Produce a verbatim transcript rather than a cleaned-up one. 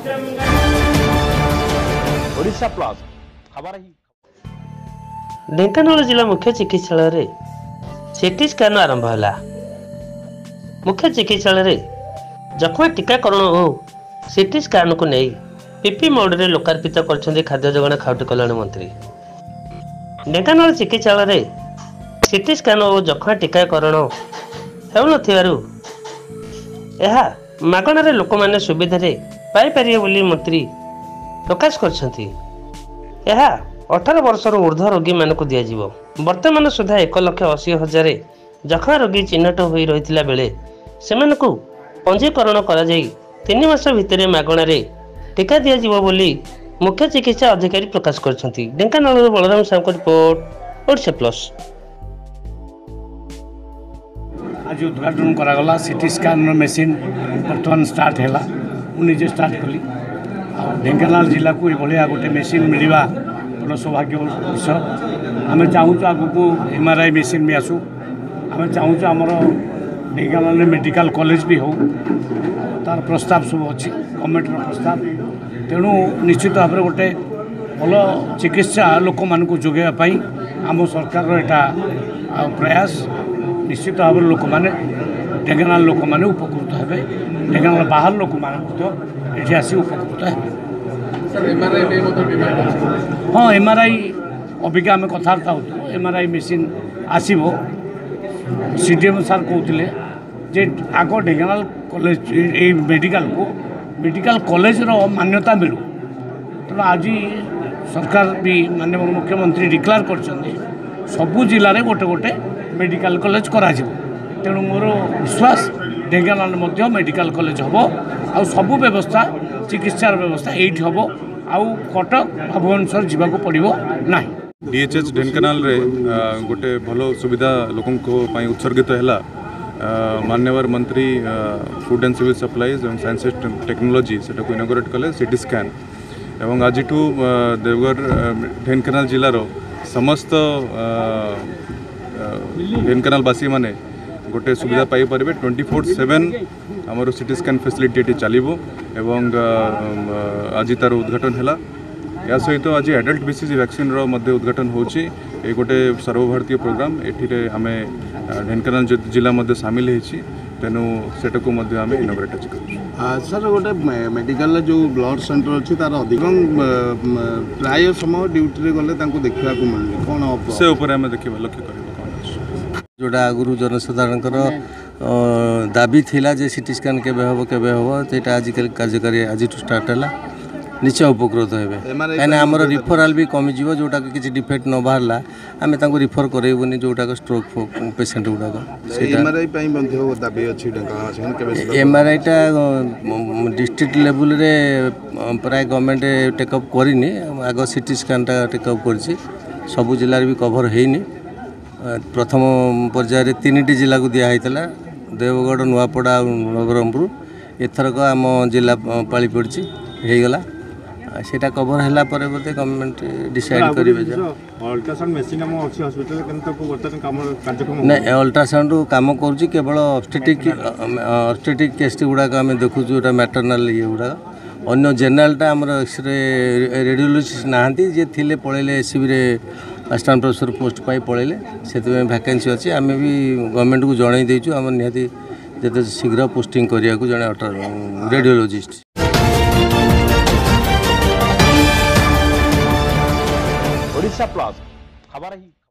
Odisha plus खबर ही ढेंकानाल जिला मुख्य चिकित्सालय सीटी स्कैन आरंभ है। मुख्य चिकित्सालय जख्मा टीकाकरण और सीटी स्कैन को नहीं पीपी मोड्रे लोकार्पित कर खाद्य जोगाण खाउटी कल्याण मंत्री। ढेंकानाल चिकित्सालय सीटी स्कैन और जख्मा टीकाकरण हेउनथिबारु एहा मागणारे लोक माने सुविधा रे पाई परिए बोली मंत्री प्रकाश करछंती। एहा अठारह वर्षर ऊर्ध्व रोगी मानक दियाजिवो। वर्तमान सुधा एक लक्ष अशी हजार जख्मा रोगी चिन्हट हो रही बेले सेमानकु पंजीकरण करा जाई तीन मास भितर मागणारे टीका दियाजिवो बोली मुख्य चिकित्सा अधिकारी प्रकाश करछंती। Dhenkanal Balram Sahu report Odisha plus. आज उद्घाटन करागला सीटी स्कैन मेसीन बर्तमान स्टार्ट है। मुझे स्टार्ट कली ढेंकानाल जिला को ये गोटे मेसीन मिलवा बड़ा सौभाग्य विषय। आम चाहूँ आग को एम आर आई मेसीन भी आसू। आम चाहूँ आमर ढेंकानाल मेडिकल कॉलेज भी हो तार प्रस्ताव सब अच्छी गवर्नमेंट प्रस्ताव। तेणु निश्चित भाव में गोटे भल चिकित्सा लोक मान जोगाई आम सरकार यहाँ प्रयास। निश्चित भाव में लोक मैंने ढेंकानाल लोक मैंने उपकृत हे। ढेंकानाल बाहर लोक मैंने आसी उपकृत है। हाँ एम आर आई अबिका आम कथबार्ता हो एम आर आई मेसीन आसो। सीडीएम सार कहते जे आग ढेंकानाल कॉलेज ये मेडिकल को मेडिकल कॉलेज रो मान्यता मिलू। तेणु आज सरकार भी माननीय मुख्यमंत्री डिक्लेयर कर सबू जिले में गोटे गोटे मेडिकल कॉलेज करा। तेणु मोर विश्वास ढेंकानाल मध्य मेडिकल कॉलेज हम आ सबू व्यवस्था चिकित्सार व्यवस्था ये हम आउ कटक भुवनेश्वर जावाक पड़ो ना। डीएचएच ढेंकानाल रे गोटे भल सुविधा लोकों उत्सर्गित है। मान्यवर मंत्री फूड एंड सिविल सप्लाईज और साइंस टेक्नोलॉजी से इनॉग्रेट कले सीटी स्कैन एवं आज देवगढ़ ढेंकानाल जिलार समस्त ढेंकानालवासी माने गोटे सुविधा पाई पारे ट्वेंटी फोर सेवेन आमर सीटी स्कैन फैसिलिटी ये चलो एवं आज तार उद्घाटन है। या सहित आज एडल्ट बीसीजी वैक्सीन रो मध्य उद्घाटन होची। ये गोटे सर्वभारतीय प्रोग्राम एठिरे आमे ढेंकानाल जिला मध्य सामिल होती। तेणु सेटा को मध्य आमे इनॉग्रेट करूँ। सर गोटे मेडिकल जो ब्लड सेंटर अच्छी तार अधिक प्राय समय ड्यूटी गले देखा मिलूँ कौन से आम देखा लक्ष्य कर जोड़ा आगुरी जनसाधारण दाबी थिला जे सीटी स्कैन केबे हम केबे हम तो यहाँ आजिकल कार्यकारी आज स्टार्ट है। निश्चय उपकृत हे कहीं आमर रिफराल भी कमिज जोटा कि डिफेक्ट न बाहरला आम रिफर करेबुनि जोटा स्ट्रोक पेसेंट गुड़ाक एम आर आईटा डिस्ट्रिक्ट लेवल रे प्राय गवर्नमेंट टेकअप करनी आग सीटी स्कैनटा टेकअप कर सबू जिले भी कभर होनी। प्रथम पर्यायर तीन टी जिला को दिखाई देवगढ़ नुआपड़ा नवरंगपुर एथरक आम जिला पाली पड़ी होगला सेटा कभर है बोलते गवर्नमेंट डिसाइड करेंगे। नहीं अल्ट्रासाउंड काम कर केवल ऑब्स्टेटिक ऑब्स्टेटिक केस गुड़ाक आम देखु मैटरनाल ये गुड़ा अन्य जेनेरालटा आमर एक्सरे रेडियोलॉजिस्ट नहांती जे थिले पळेले एससीबी रे असिस्टेंट प्रोफेसर पोस्ट पाई पळेले से वैकेंसी अच्छी आम भी गवर्नमेंट को जन देचु आम निहाती जिते शीघ्र पोस्टिंग करिया को जने रेडियोलॉजिस्ट। ओडिशा प्लस खबर ही।